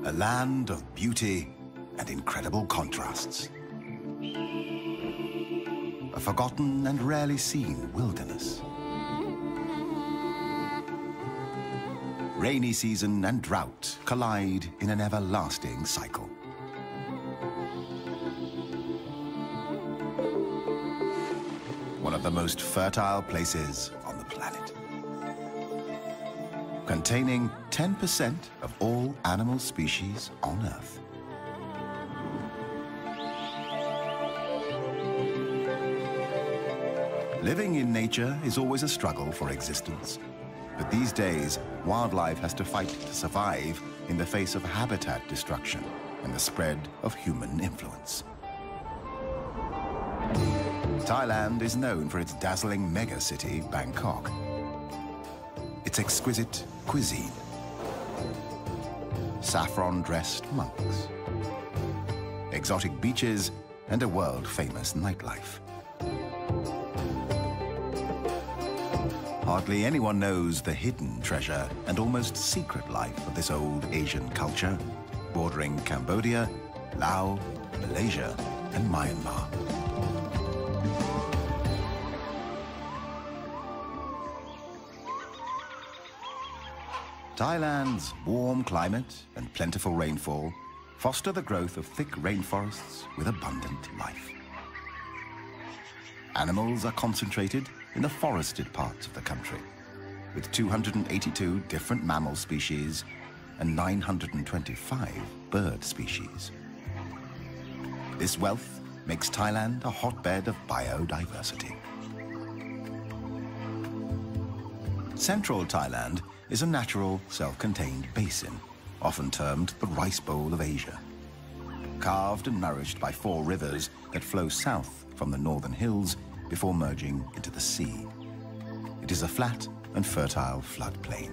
A land of beauty and incredible contrasts. A forgotten and rarely seen wilderness. Rainy season and drought collide in an everlasting cycle. One of the most fertile places on the planet. Containing 10% of all animal species on Earth. Living in nature is always a struggle for existence. But these days, wildlife has to fight to survive in the face of habitat destruction and the spread of human influence. Thailand is known for its dazzling megacity, Bangkok. Its exquisite cuisine. Saffron-dressed monks. Exotic beaches and a world-famous nightlife. Hardly anyone knows the hidden treasure and almost secret life of this old Asian culture, bordering Cambodia, Laos, Malaysia, and Myanmar. Thailand's warm climate and plentiful rainfall foster the growth of thick rainforests with abundant life. Animals are concentrated in the forested parts of the country, with 282 different mammal species and 925 bird species. This wealth makes Thailand a hotbed of biodiversity. Central Thailand is a natural, self-contained basin, often termed the Rice Bowl of Asia. Carved and nourished by 4 rivers that flow south from the northern hills before merging into the sea. It is a flat and fertile floodplain.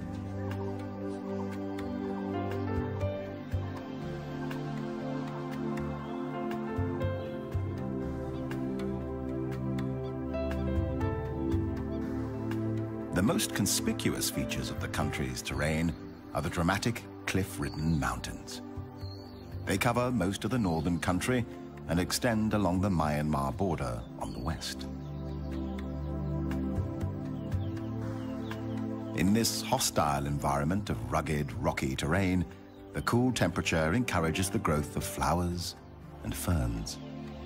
The most conspicuous features of the country's terrain are the dramatic cliff-ridden mountains. They cover most of the northern country and extend along the Myanmar border on the west. In this hostile environment of rugged, rocky terrain, the cool temperature encourages the growth of flowers and ferns.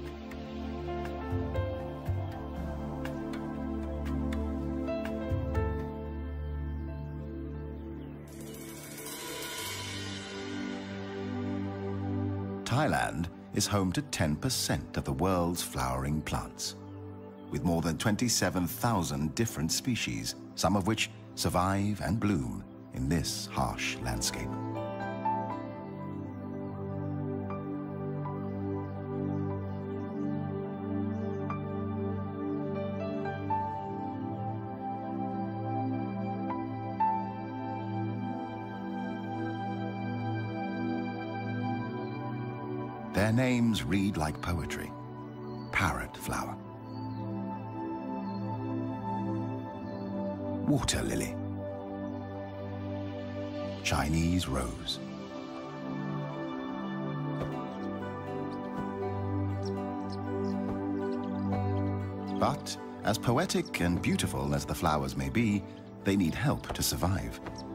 Thailand is home to 10% of the world's flowering plants, with more than 27,000 different species, some of which survive and bloom in this harsh landscape. Their names read like poetry. Parrot flower. Water lily. Chinese rose. But as poetic and beautiful as the flowers may be, they need help to survive.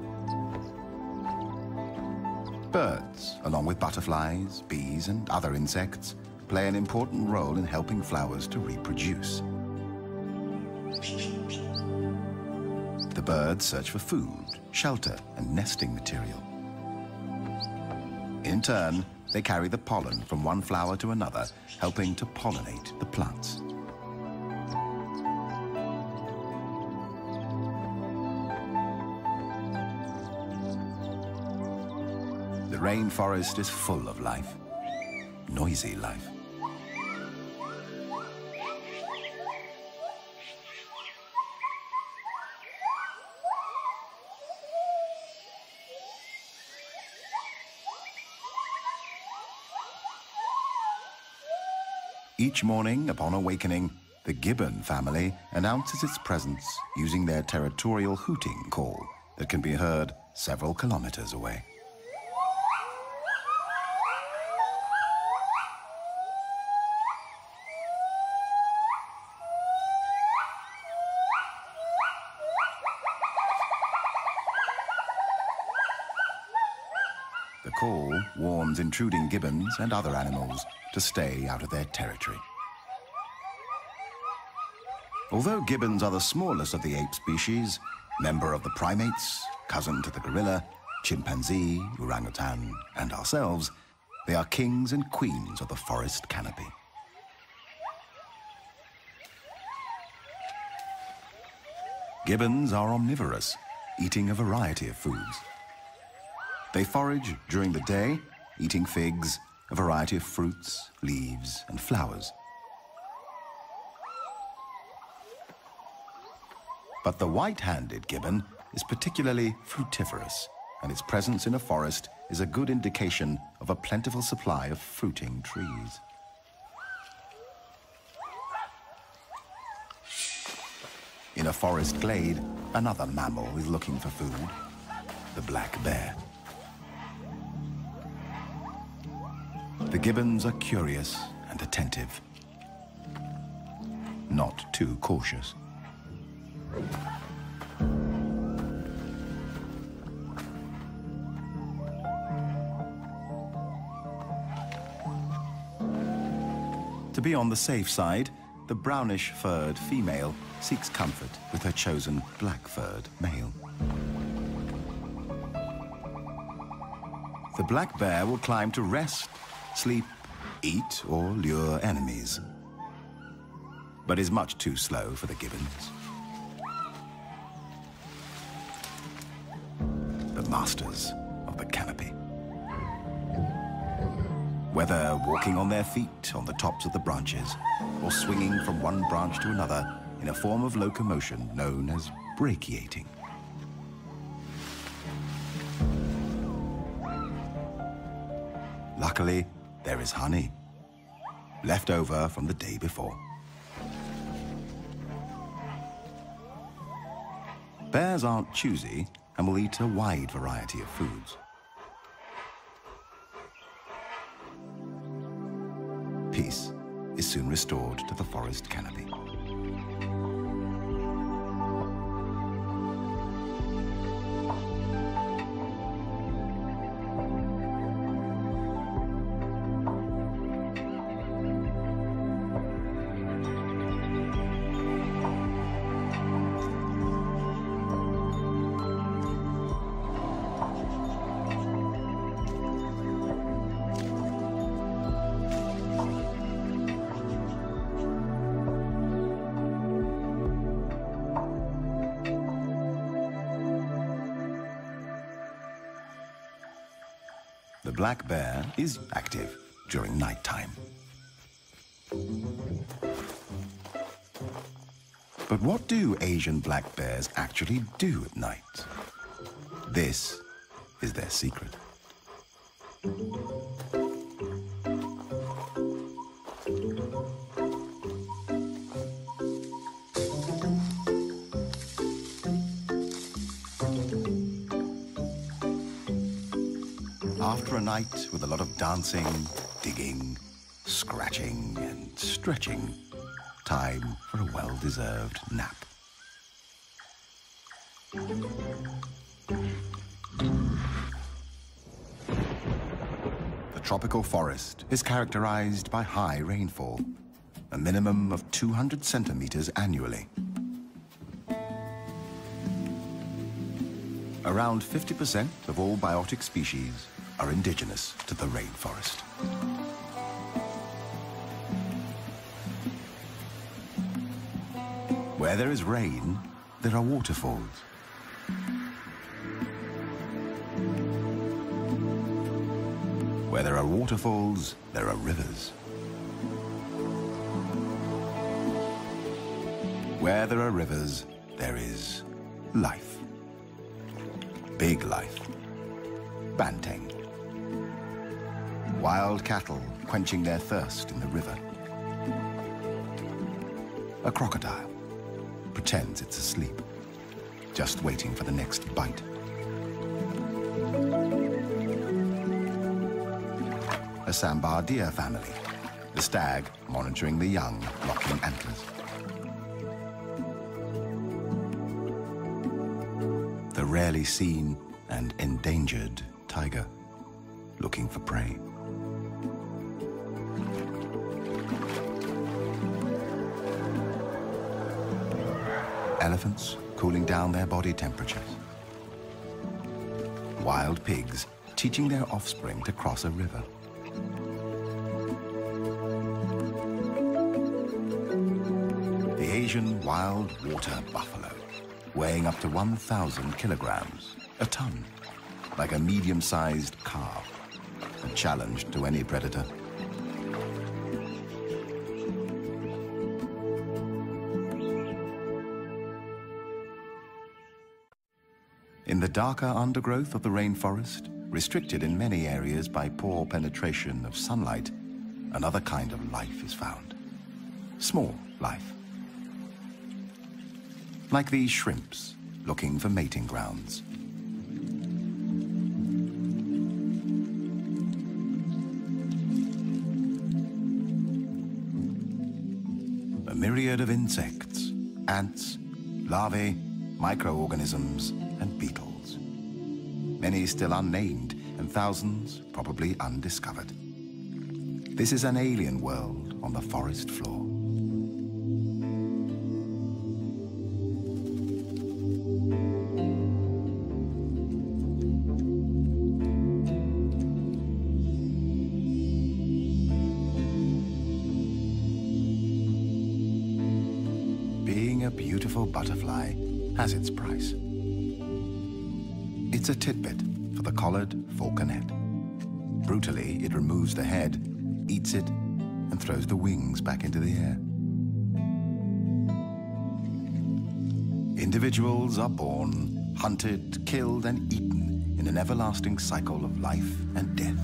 Birds, along with butterflies, bees, and other insects, play an important role in helping flowers to reproduce. The birds search for food, shelter, and nesting material. In turn, they carry the pollen from one flower to another, helping to pollinate the plants. The rainforest is full of life, noisy life. Each morning, upon awakening, the gibbon family announces its presence using their territorial hooting call that can be heard several kilometers away. call warns intruding gibbons and other animals to stay out of their territory. Although gibbons are the smallest of the ape species, member of the primates, cousin to the gorilla, chimpanzee, orangutan, and ourselves, they are kings and queens of the forest canopy. Gibbons are omnivorous, eating a variety of foods. They forage during the day, eating figs, a variety of fruits, leaves, and flowers. But the white-handed gibbon is particularly fruitiferous, and its presence in a forest is a good indication of a plentiful supply of fruiting trees. In a forest glade, another mammal is looking for food, the black bear. The gibbons are curious and attentive, not too cautious. To be on the safe side, the brownish-furred female seeks comfort with her chosen black-furred male. The black bear will climb to rest, sleep, eat, or lure enemies, but is much too slow for the gibbons. The masters of the canopy. Whether walking on their feet on the tops of the branches or swinging from one branch to another in a form of locomotion known as brachiating. Luckily, there is honey, left over from the day before. Bears aren't choosy and will eat a wide variety of foods. Peace is soon restored to the forest canopy. The black bear is active during nighttime. But what do Asian black bears actually do at night? This is their secret. After a night with a lot of dancing, digging, scratching, and stretching, time for a well-deserved nap. The tropical forest is characterized by high rainfall, a minimum of 200 centimeters annually. Around 50% of all biotic species are indigenous to the rainforest. Where there is rain, there are waterfalls. Where there are waterfalls, there are rivers. Where there are rivers, there is life. Big life. Banteng. Wild cattle quenching their thirst in the river. A crocodile pretends it's asleep, just waiting for the next bite. A sambar deer family, the stag monitoring the young, locking antlers. The rarely seen and endangered tiger. looking for prey. Elephants cooling down their body temperatures. Wild pigs teaching their offspring to cross a river. The Asian wild water buffalo, weighing up to 1,000 kilograms, a ton, like a medium-sized calf, a challenge to any predator. In the darker undergrowth of the rainforest, restricted in many areas by poor penetration of sunlight, another kind of life is found. Small life. Like these shrimps, looking for mating grounds. A myriad of insects, ants, larvae, microorganisms, and beetles. Many still unnamed, and thousands probably undiscovered. This is an alien world on the forest floor. Being a beautiful butterfly has its price. It's a tidbit for the collared falconet. Brutally, it removes the head, eats it, and throws the wings back into the air. Individuals are born, hunted, killed, and eaten in an everlasting cycle of life and death.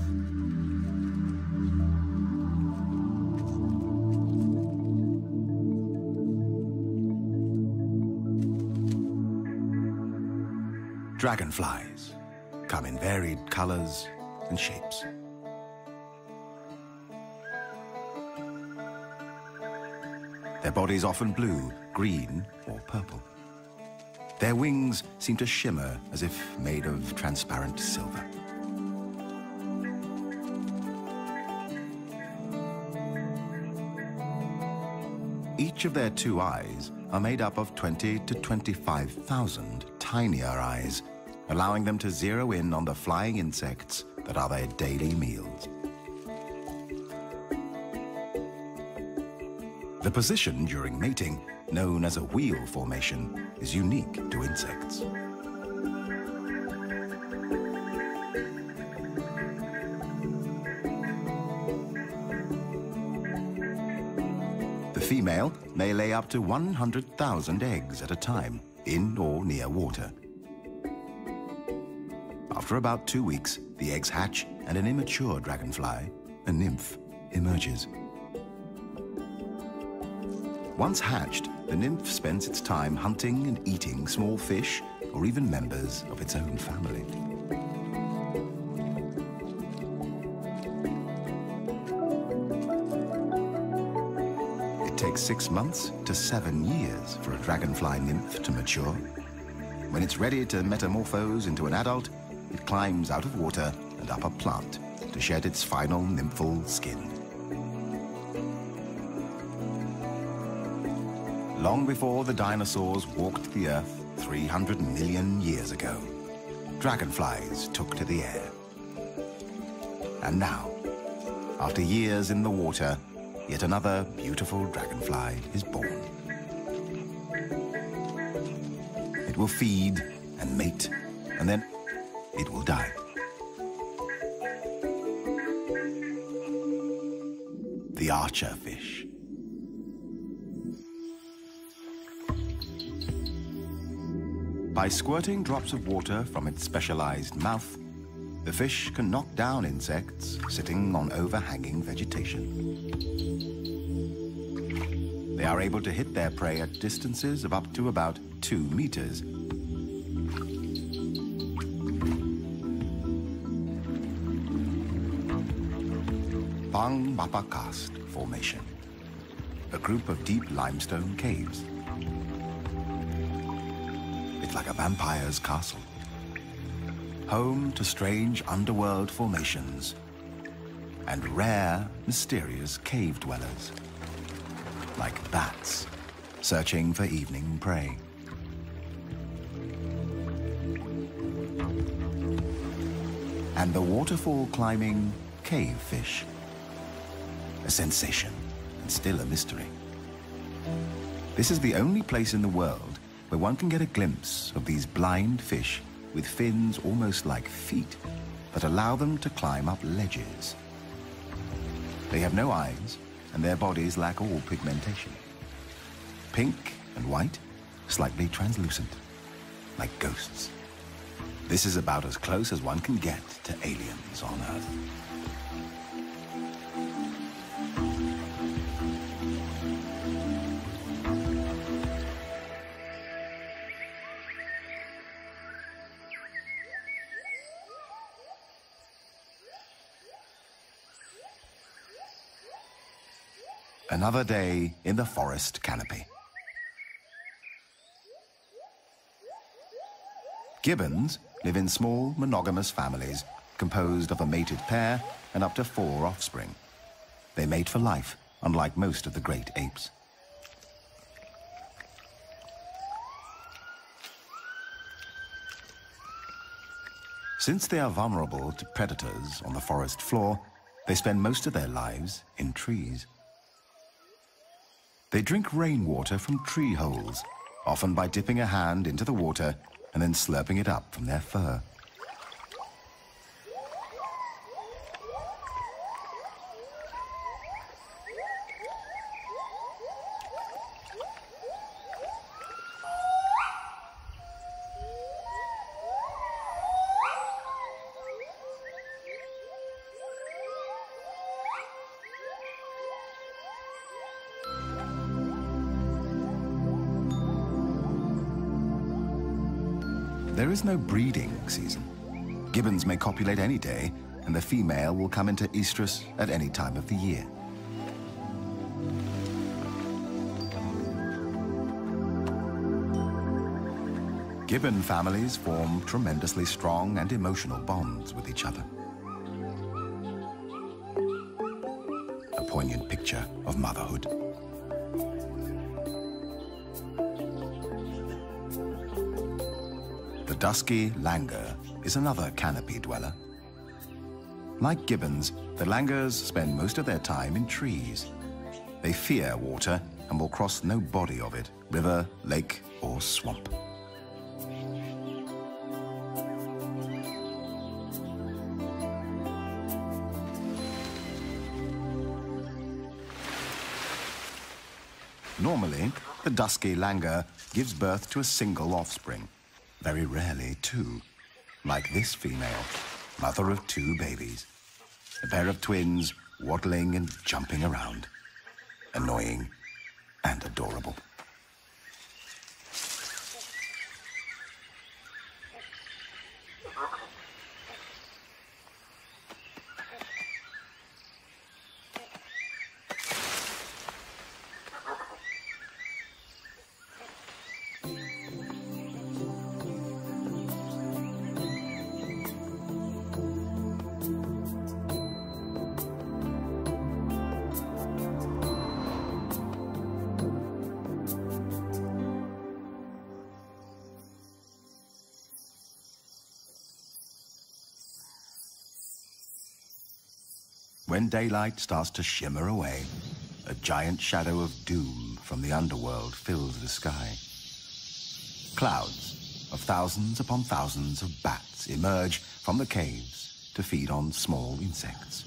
Dragonflies come in varied colors and shapes. Their bodies often blue, green, or purple. Their wings seem to shimmer as if made of transparent silver. Each of their two eyes are made up of 20 to 25,000 tinier eyes, allowing them to zero in on the flying insects that are their daily meals. The position during mating, known as a wheel formation, is unique to insects. The female may lay up to 100,000 eggs at a time, in or near water. After about 2 weeks, the eggs hatch and an immature dragonfly, a nymph, emerges. Once hatched, the nymph spends its time hunting and eating small fish or even members of its own family. It takes 6 months to 7 years for a dragonfly nymph to mature. When it's ready to metamorphose into an adult, it climbs out of water and up a plant to shed its final nymphal skin. Long before the dinosaurs walked the earth 300 million years ago, dragonflies took to the air. And now, after years in the water, yet another beautiful dragonfly is born. It will feed and mate, and then it will die. The archer fish. By squirting drops of water from its specialized mouth, the fish can knock down insects sitting on overhanging vegetation. They are able to hit their prey at distances of up to about 2 meters. Pang Mapa Karst Formation, a group of deep limestone caves. It's like a vampire's castle. home to strange underworld formations and rare, mysterious cave dwellers, like bats searching for evening prey. And the waterfall-climbing cave fish, a sensation and still a mystery. This is the only place in the world where one can get a glimpse of these blind fish with fins almost like feet that allow them to climb up ledges. They have no eyes, and their bodies lack all pigmentation. Pink and white, slightly translucent, like ghosts. This is about as close as one can get to aliens on Earth. Another day in the forest canopy. Gibbons live in small, monogamous families composed of a mated pair and up to 4 offspring. They mate for life, unlike most of the great apes. Since they are vulnerable to predators on the forest floor, they spend most of their lives in trees. They drink rainwater from tree holes, often by dipping a hand into the water and then slurping it up from their fur. There is no breeding season. Gibbons may copulate any day, and the female will come into estrus at any time of the year. Gibbon families form tremendously strong and emotional bonds with each other. A poignant picture of motherhood. The dusky langur is another canopy dweller. Like gibbons, the langurs spend most of their time in trees. They fear water and will cross no body of it, river, lake, or swamp. Normally, the dusky langur gives birth to a single offspring. Very rarely 2, like this female, mother of 2 babies. A pair of twins waddling and jumping around. Annoying and adorable. When daylight starts to shimmer away, a giant shadow of doom from the underworld fills the sky. Clouds of thousands upon thousands of bats emerge from the caves to feed on small insects.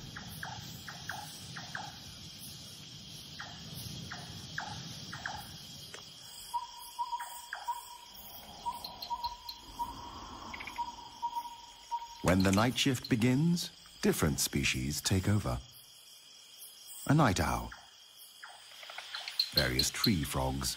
When the night shift begins, different species take over. A night owl, various tree frogs,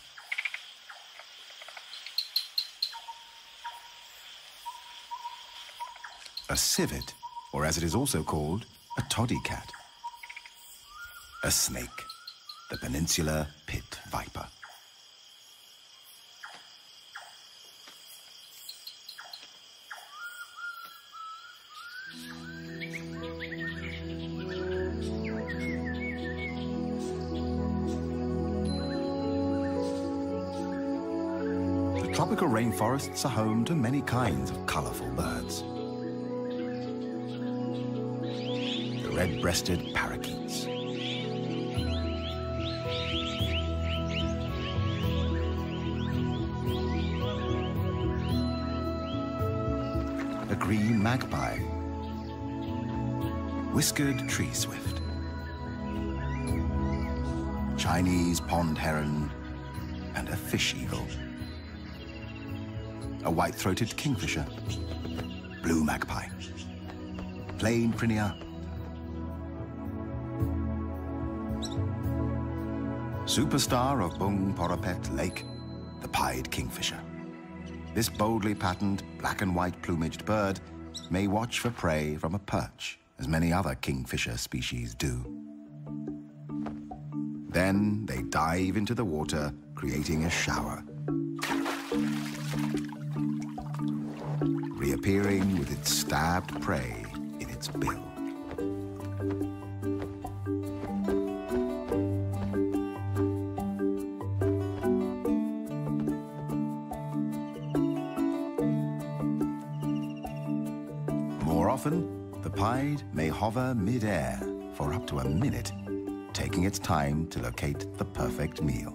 a civet, or as it is also called, a toddy cat, a snake, the peninsular pit viper. Tropical rainforests are home to many kinds of colorful birds. The red-breasted parakeets. A green magpie. Whiskered tree swift. Chinese pond heron and a fish eagle. A white-throated kingfisher. Blue magpie. Plain prinia. Superstar of Bung Porapet Lake, the pied kingfisher. This boldly patterned black and white plumaged bird may watch for prey from a perch, as many other kingfisher species do. Then they dive into the water, creating a shower, reappearing with its stabbed prey in its bill. More often, the pied may hover mid-air for up to a minute, taking its time to locate the perfect meal.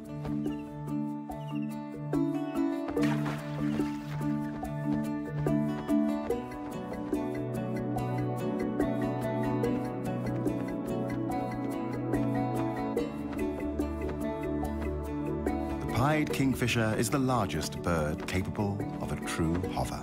The pied kingfisher is the largest bird capable of a true hover.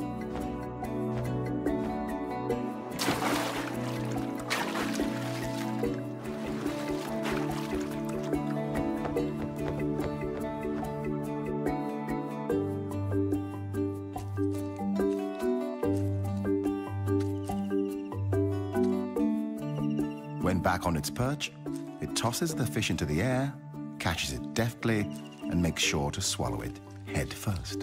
When back on its perch, it tosses the fish into the air, catches it deftly, and makes sure to swallow it head first.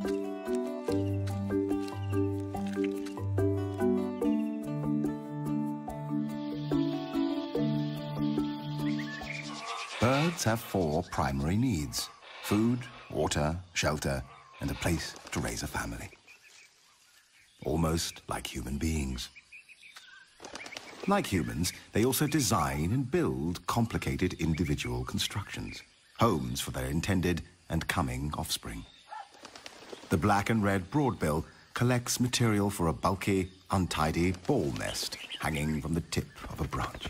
Birds have 4 primary needs: food, water, shelter, and a place to raise a family. Almost like human beings. Like humans, they also design and build complicated individual constructions, homes for their intended and coming offspring. The black and red broadbill collects material for a bulky, untidy ball nest hanging from the tip of a branch.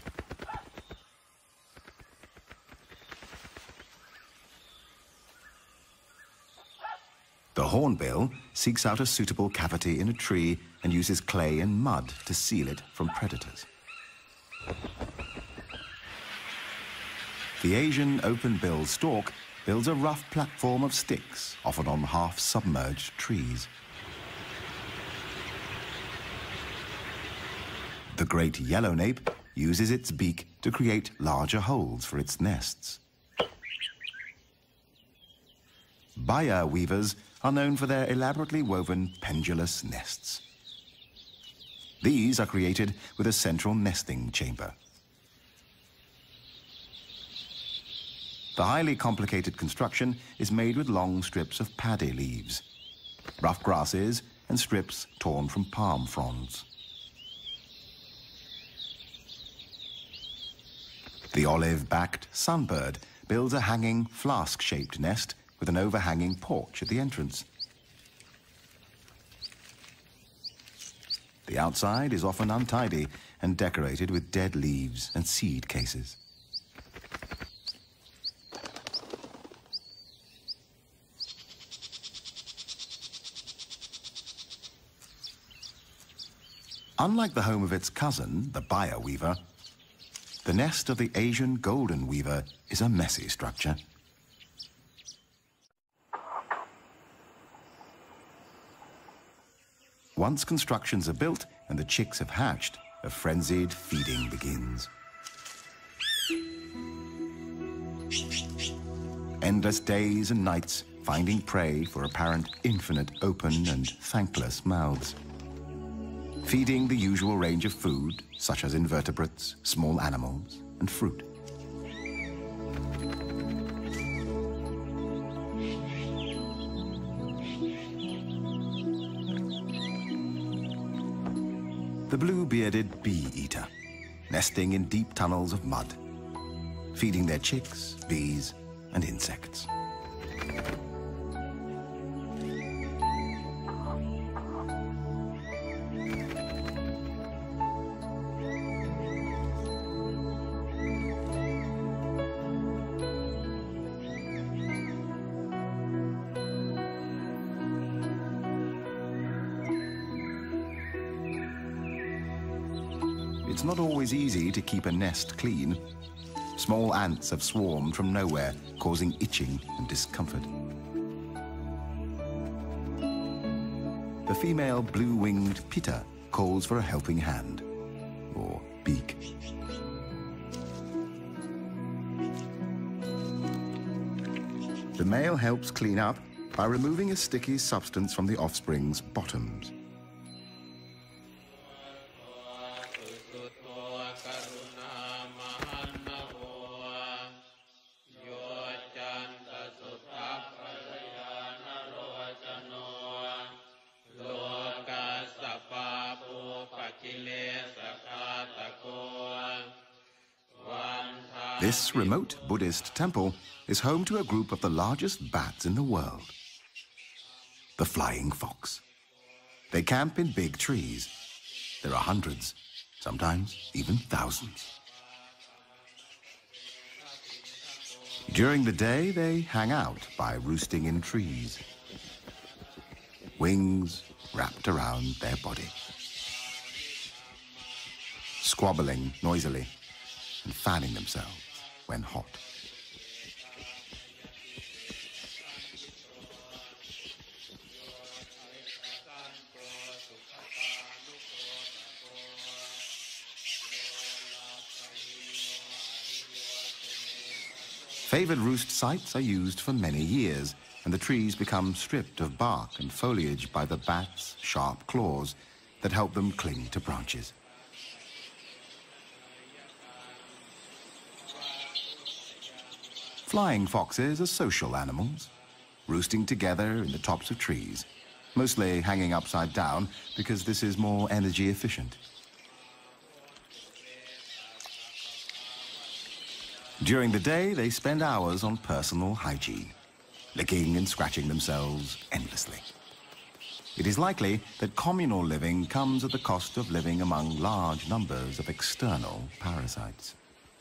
The hornbill seeks out a suitable cavity in a tree and uses clay and mud to seal it from predators. The Asian open-billed stork builds a rough platform of sticks, often on half-submerged trees. The great yellownape uses its beak to create larger holes for its nests. Baya weavers are known for their elaborately woven pendulous nests. These are created with a central nesting chamber. The highly complicated construction is made with long strips of paddy leaves, rough grasses, and strips torn from palm fronds. The olive-backed sunbird builds a hanging flask-shaped nest with an overhanging porch at the entrance. The outside is often untidy and decorated with dead leaves and seed cases. Unlike the home of its cousin, the Baya weaver, the nest of the Asian golden weaver is a messy structure. Once constructions are built and the chicks have hatched, a frenzied feeding begins. Endless days and nights finding prey for apparent infinite open and thankless mouths. Feeding the usual range of food, such as invertebrates, small animals, and fruit. The blue-bearded bee-eater, nesting in deep tunnels of mud, feeding their chicks, bees, and insects. It's not always easy to keep a nest clean. Small ants have swarmed from nowhere, causing itching and discomfort. The female blue-winged pitta calls for a helping hand, or beak. The male helps clean up by removing a sticky substance from the offspring's bottoms. This remote Buddhist temple is home to a group of the largest bats in the world, the flying fox. They camp in big trees. There are hundreds, sometimes even thousands. During the day, they hang out by roosting in trees, wings wrapped around their body, squabbling noisily and fanning themselves when hot. Favored roost sites are used for many years, and the trees become stripped of bark and foliage by the bats' sharp claws that help them cling to branches. Flying foxes are social animals, roosting together in the tops of trees, mostly hanging upside down because this is more energy efficient. During the day, they spend hours on personal hygiene, licking and scratching themselves endlessly. It is likely that communal living comes at the cost of living among large numbers of external parasites.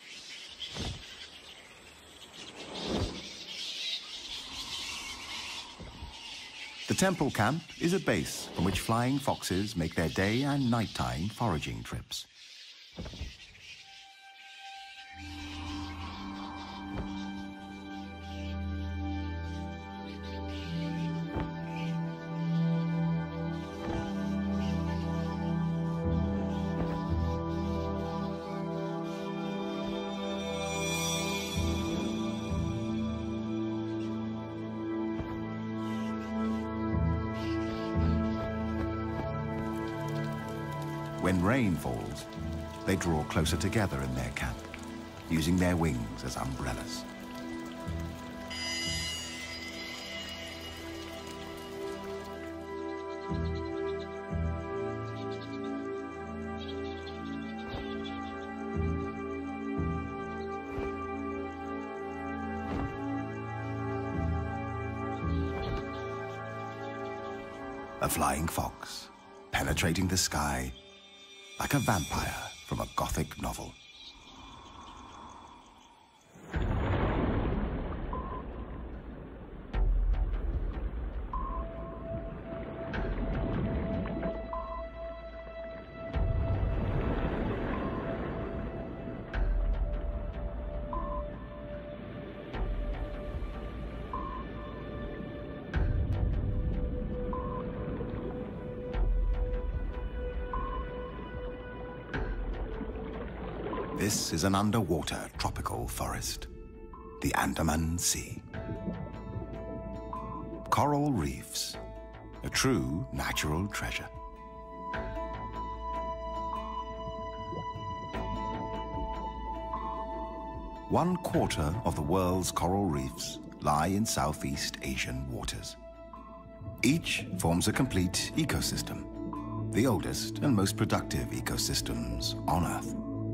The temple camp is a base from which flying foxes make their day and nighttime foraging trips. When rain falls, they draw closer together in their camp, using their wings as umbrellas. A flying fox, penetrating the sky like a vampire from a Gothic novel. This is an underwater tropical forest, the Andaman Sea. Coral reefs, a true natural treasure. One quarter of the world's coral reefs lie in Southeast Asian waters. Each forms a complete ecosystem, the oldest and most productive ecosystems on Earth.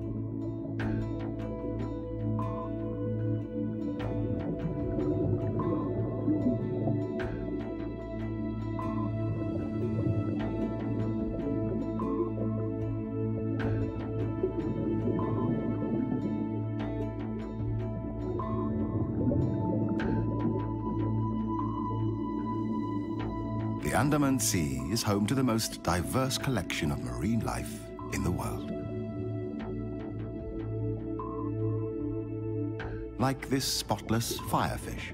The Andaman Sea is home to the most diverse collection of marine life in the world. Like this spotless firefish.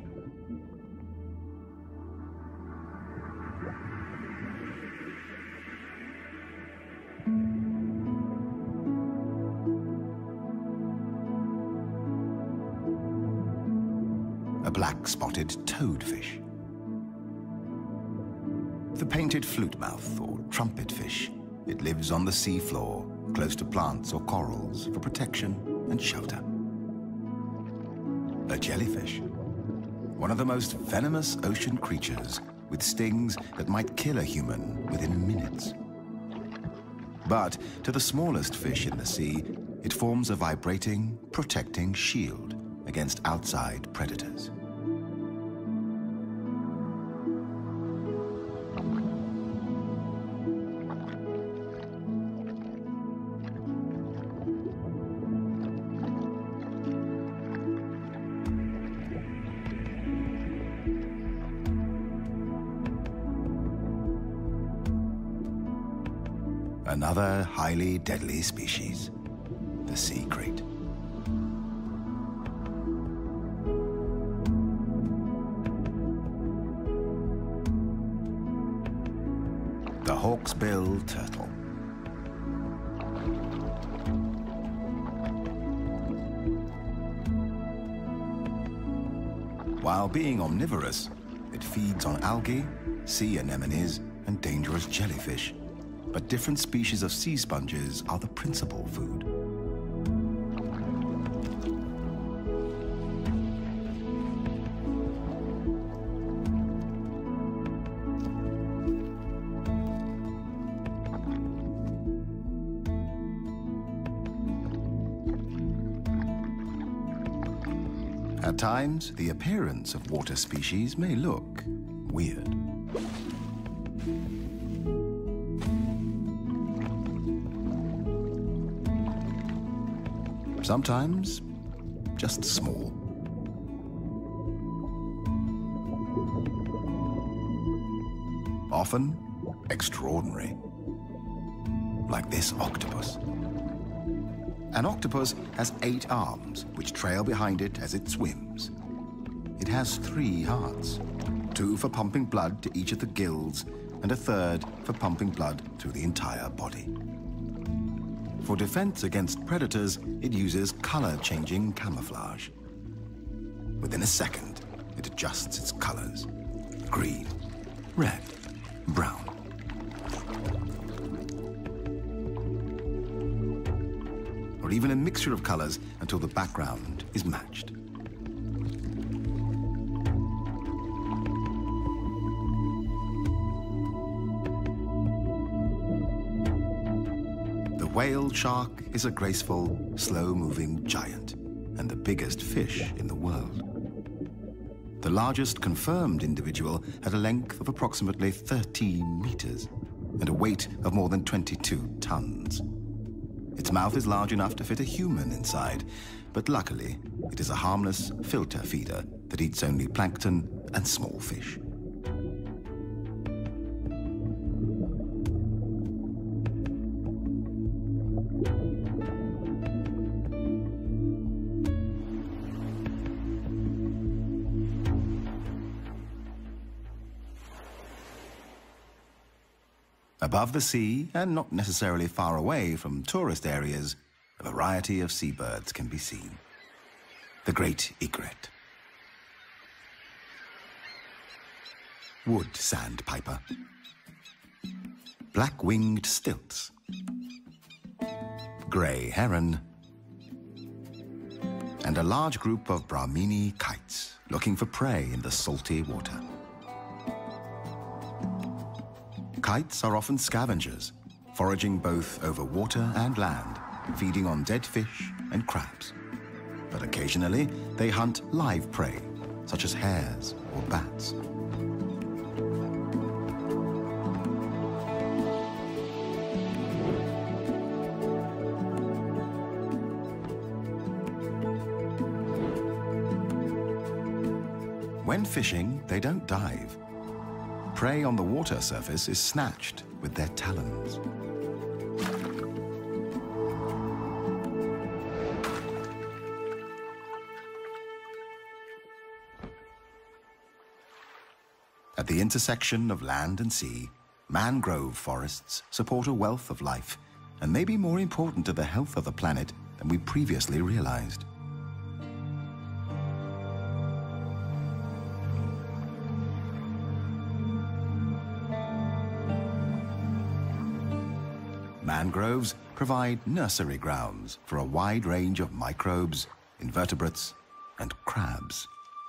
A black-spotted toadfish. The painted flutemouth or trumpetfish. It lives on the sea floor, close to plants or corals for protection and shelter. A jellyfish, one of the most venomous ocean creatures with stings that might kill a human within minutes. But to the smallest fish in the sea, it forms a vibrating, protecting shield against outside predators. Another highly deadly species, the sea krait. The hawksbill turtle. While being omnivorous, it feeds on algae, sea anemones, and dangerous jellyfish. But different species of sea sponges are the principal food. At times, the appearance of water species may look weird. Sometimes, just small. Often, extraordinary. Like this octopus. An octopus has 8 arms, which trail behind it as it swims. It has 3 hearts, 2 for pumping blood to each of the gills, and a third for pumping blood through the entire body. For defense against predators, it uses color-changing camouflage. Within a second, it adjusts its colors. Green, red, brown. Or even a mixture of colors until the background is matched. The whale shark is a graceful, slow-moving giant and the biggest fish in the world. The largest confirmed individual had a length of approximately 13 meters and a weight of more than 22 tons. Its mouth is large enough to fit a human inside, but luckily, it is a harmless filter feeder that eats only plankton and small fish. Above the sea, and not necessarily far away from tourist areas, a variety of seabirds can be seen. The great egret, wood sandpiper, black-winged stilts, grey heron, and a large group of Brahmini kites looking for prey in the salty water. Kites are often scavengers, foraging both over water and land, feeding on dead fish and crabs. But occasionally, they hunt live prey, such as hares or bats. When fishing, they don't dive. Prey on the water surface is snatched with their talons. At the intersection of land and sea, mangrove forests support a wealth of life and may be more important to the health of the planet than we previously realized. Mangroves provide nursery grounds for a wide range of microbes, invertebrates, and crabs.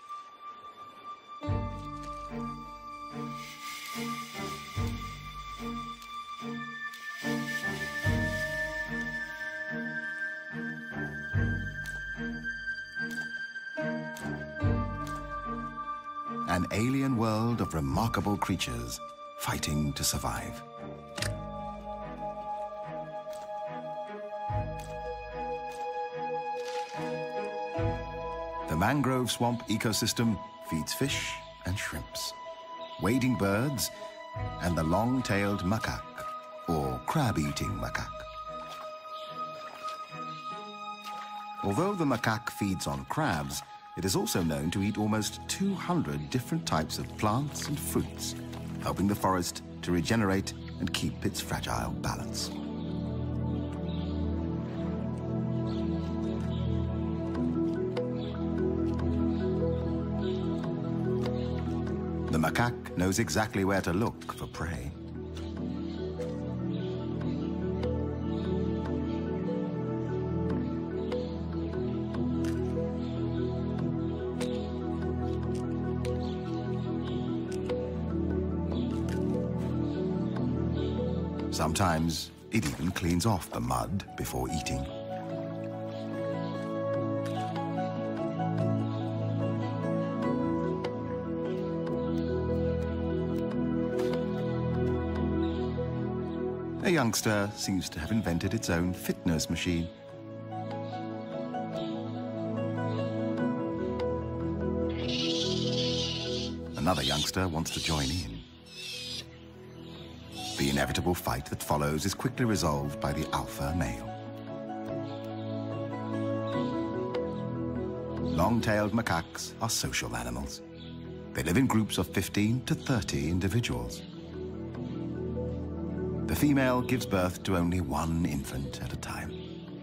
An alien world of remarkable creatures fighting to survive. The mangrove swamp ecosystem feeds fish and shrimps, wading birds, and the long-tailed macaque, or crab-eating macaque. Although the macaque feeds on crabs, it is also known to eat almost 200 different types of plants and fruits, helping the forest to regenerate and keep its fragile balance. The macaque knows exactly where to look for prey. Sometimes it even cleans off the mud before eating. A youngster seems to have invented its own fitness machine. Another youngster wants to join in. The inevitable fight that follows is quickly resolved by the alpha male. Long-tailed macaques are social animals. They live in groups of 15 to 30 individuals. The female gives birth to only one infant at a time.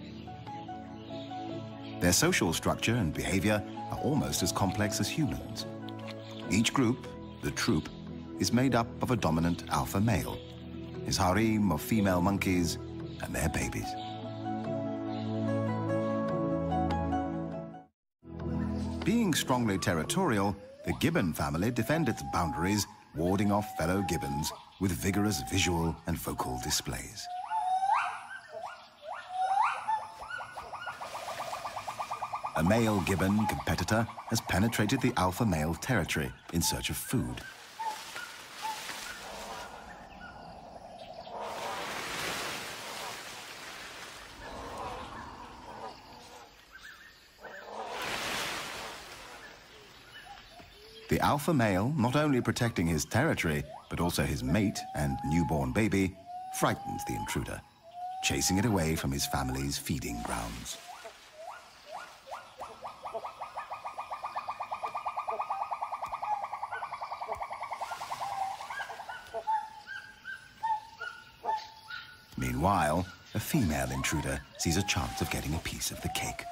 Their social structure and behavior are almost as complex as humans. Each group, the troop, is made up of a dominant alpha male, his harem of female monkeys, and their babies. Being strongly territorial, the gibbon family defend its boundaries, warding off fellow gibbons with vigorous visual and vocal displays. A male gibbon competitor has penetrated the alpha male territory in search of food. The alpha male, not only protecting his territory, but also his mate and newborn baby, frightens the intruder, chasing it away from his family's feeding grounds. Meanwhile, a female intruder sees a chance of getting a piece of the cake.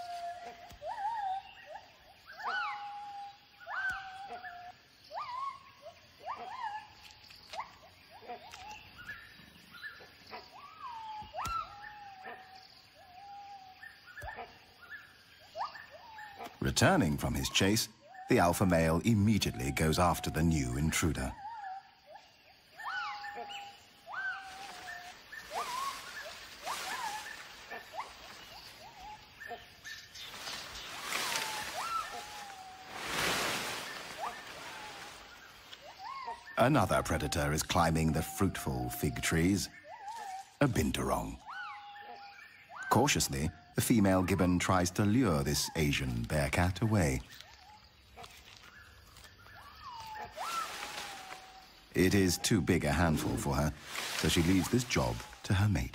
Returning from his chase, the alpha male immediately goes after the new intruder. Another predator is climbing the fruitful fig trees. A binturong. Cautiously, the female gibbon tries to lure this Asian bearcat away. It is too big a handful for her, so she leaves this job to her mate.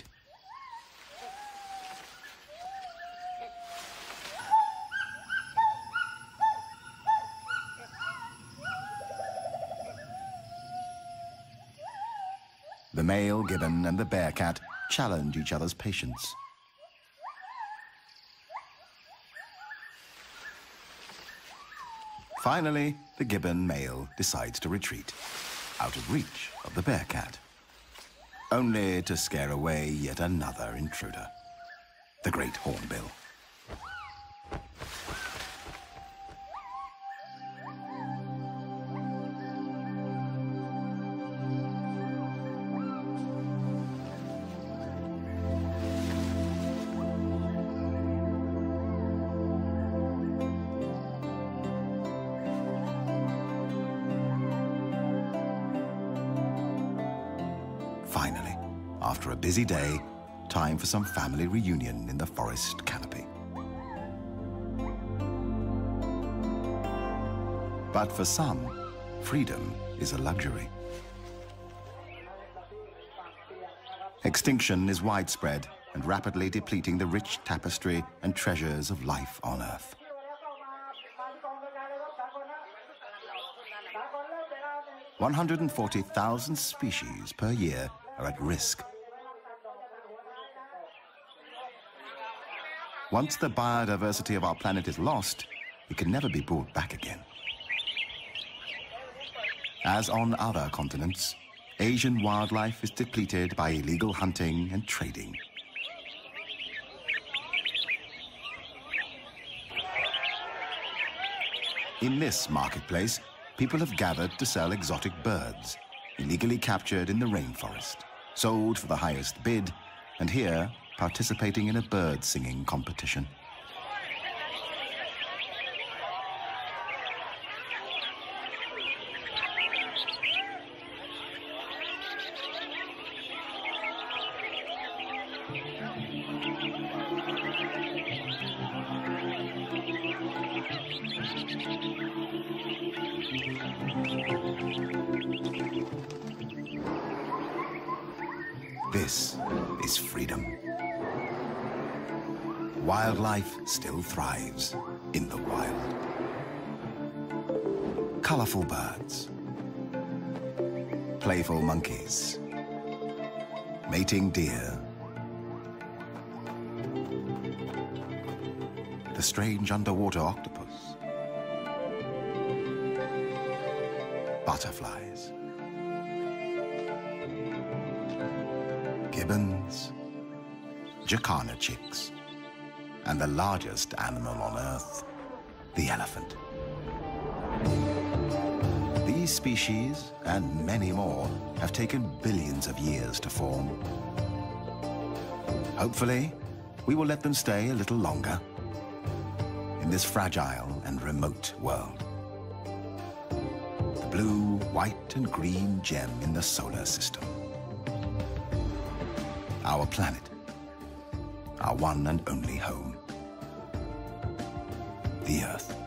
The male gibbon and the bearcat challenge each other's patience. Finally, the gibbon male decides to retreat, out of reach of the bearcat, only to scare away yet another intruder, the great hornbill. Finally, after a busy day, time for some family reunion in the forest canopy. But for some, freedom is a luxury. Extinction is widespread and rapidly depleting the rich tapestry and treasures of life on Earth. 140,000 species per year are at risk. Once the biodiversity of our planet is lost, it can never be brought back again. As on other continents, Asian wildlife is depleted by illegal hunting and trading. In this marketplace, people have gathered to sell exotic birds, illegally captured in the rainforest, sold for the highest bid, and here participating in a bird singing competition. This is freedom. Wildlife still thrives in the wild. Colorful birds, playful monkeys, mating deer, the strange underwater octopus, butterflies, gibbons, jacana chicks, and the largest animal on Earth, the elephant. These species, and many more, have taken billions of years to form. Hopefully, we will let them stay a little longer in this fragile and remote world. The blue, white, and green gem in the solar system. Our planet, our one and only home, the Earth.